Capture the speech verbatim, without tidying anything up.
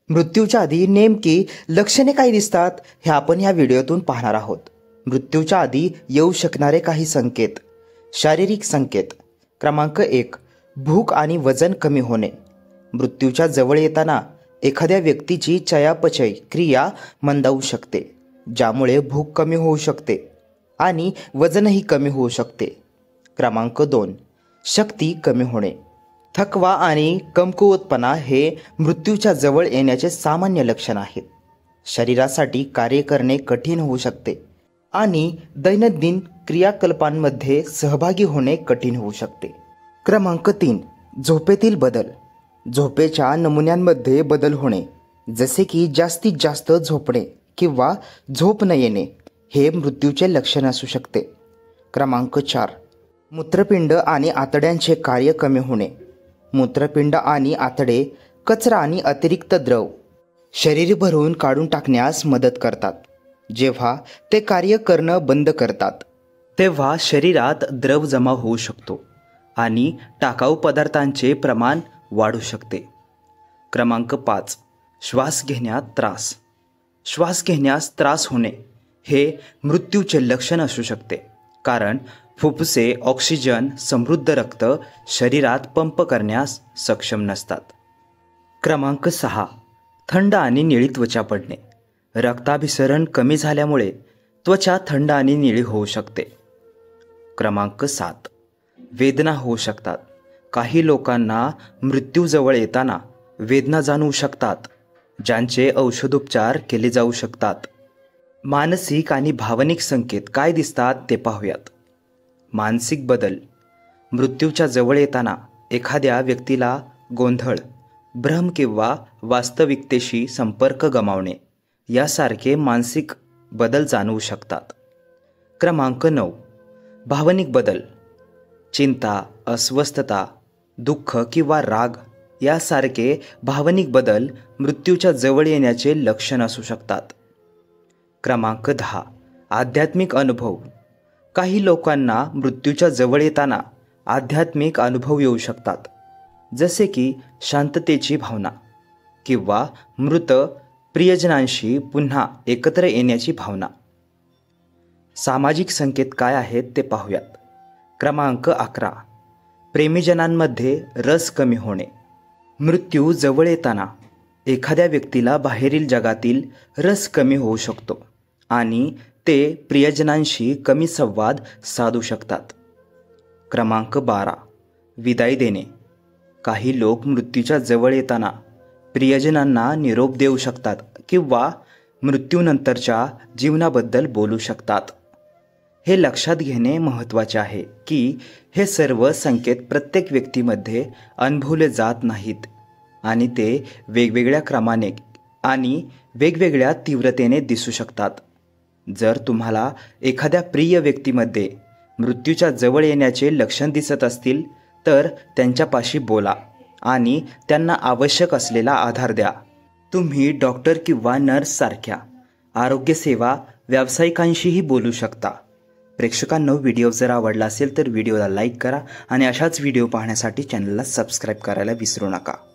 मृत्यूच्या आधी नेमकी लक्षणे काय दिसतात हे आपण या व्हिडिओतून पाहणार आहोत। मृत्यूच्या आधी येऊ शकणारे काही संकेत। शारीरिक संकेत। क्रमांक एक, भूक आणि वजन कमी होणे। मृत्यूच्या जवळ येताना एखाद्या व्यक्तीची चयापचय क्रिया मंदावू शकते, ज्यामुळे भूक कमी होऊ शकते आणि वजनही कमी होऊ शकते। क्रमांक दोन, शक्ती कमी होणे। थकवा आणि कमकुवतपणा हे मृत्यूच्या जवळ येण्याचे सामान्य लक्षण आहेत। शरीरासाठी कार्य करणे कठीण होऊ शकते आणि दैनंदिन क्रियाकलापांमध्ये सहभागी होणे कठीण होऊ शकते। क्रमांक तीन, झोपेतील बदल। झोपेच्या नमुन्यांमध्ये बदल होणे, जसे की जास्तीत जास्त झोपणे किंवा झोप न येणे, हे मृत्यूचे लक्षण असू शकते। क्रमांक चार, मूत्रपिंड आणि आतड्यांचे कार्य कमी होणे। मूत्रपिंड आणि आतडे कचरा आणि अतिरिक्त द्रव शरीर भरून काढून टाकण्यास मदत करतात। जेव्हा ते कार्य करणं बंद करतात तेव्हा शरीरात द्रव जमा होऊ शकतो आणि टाकाऊ पदार्थांचे प्रमाण वाढू शकते। क्रमांक पाच, श्वास घेण्यात त्रास। श्वास घेण्यास त्रास होणे हे मृत्यूचे लक्षण असू शकते, कारण फुफ्फुसे ऑक्सिजन समृद्ध रक्त शरीरात पंप करण्यास सक्षम नसतात। क्रमांक सहा, थंड आणि निळी त्वचा पडणे। रक्ताभिसरण कमी झाल्यामुळे त्वचा थंड आणि निळी होऊ शकते। क्रमांक सात, वेदना होऊ शकतात। काही लोकांना मृत्यूजवळ येताना वेदना जाणवू शकतात, ज्यांचे औषधोपचार केले जाऊ शकतात। मानसिक आणि भावनिक संकेत काय दिसतात ते पाहूयात। मानसिक बदल। मृत्यूच्या जवळ येताना एखाद्या व्यक्तीला गोंधळ, भ्रम किंवा वास्तविकतेशी संपर्क गमावणे यासारखे मानसिक बदल जाणवू शकतात। क्रमांक नऊ, भावनिक बदल। चिंता, अस्वस्थता, दुःख किंवा राग यासारखे भावनिक बदल मृत्यूच्या जवळ येण्याचे लक्षण असू शकतात। क्रमांक दहा, आध्यात्मिक अनुभव। काही लोकांना मृत्यूच्या जवळ येताना आध्यात्मिक अनुभव येऊ शकतात, जसे की शांततेची भावना किंवा मृत प्रियजनांशी पुन्हा एकत्र येण्याची भावना। सामाजिक संकेत काय आहेत ते पाहूयात। क्रमांक अकरा, प्रेमीजनांमध्ये रस कमी होणे। मृत्यू जवळ येताना एखाद्या व्यक्तीला बाहेरील जगातील रस कमी होऊ शकतो आणि ते प्रियजनांशी कमी संवाद साधू शकतात। क्रमांक बारा, विदाई देणे। काही लोक मृत्यूच्या जवळ येताना प्रियजनांना निरोप देऊ शकतात किंवा मृत्यूनंतरच्या जीवनाबद्दल बोलू शकतात। हे लक्षात घेणे महत्त्वाचे आहे की हे सर्व संकेत प्रत्येक व्यक्तीमध्ये अनुभवले जात नाहीत आणि ते वेगवेगळ्या क्रमाने आणि वेगवेगळ्या तीव्रतेने दिसू शकतात। जर तुम्हाला एखाद्या प्रिय व्यक्तीमध्ये मृत्यूच्या जवळ येण्याचे लक्षण दिसत असतील तर त्यांच्यापाशी बोला आणि त्यांना आवश्यक असलेला आधार द्या। तुम्ही डॉक्टर किंवा नर्स सारख्या आरोग्यसेवा व्यावसायिकांशीही बोलू शकता। प्रेक्षकांनो, व्हिडिओ जर आवडला असेल तर व्हिडिओला लाईक करा आणि अशाच व्हिडिओ पाहण्यासाठी चॅनलला सबस्क्राईब करायला विसरू नका।